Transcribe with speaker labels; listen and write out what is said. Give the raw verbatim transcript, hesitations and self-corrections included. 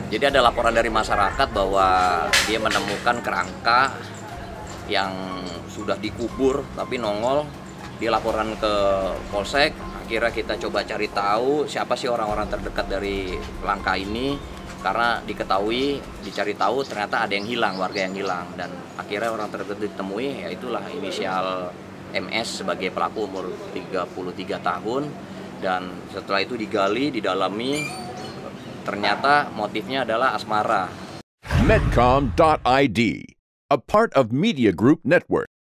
Speaker 1: Jadi ada laporan dari masyarakat bahwa dia menemukan kerangka yang sudah dikubur tapi nongol. Dia laporan ke Polsek, akhirnya kita coba cari tahu siapa sih orang-orang terdekat dari langkah ini, karena diketahui, dicari tahu ternyata ada yang hilang, warga yang hilang, dan akhirnya orang terdekat ditemui, yaitulah inisial M S sebagai pelaku umur tiga puluh tiga tahun, dan setelah itu digali, didalami, ternyata motifnya adalah asmara.
Speaker 2: Medcom dot I D, a part of Media Group Network.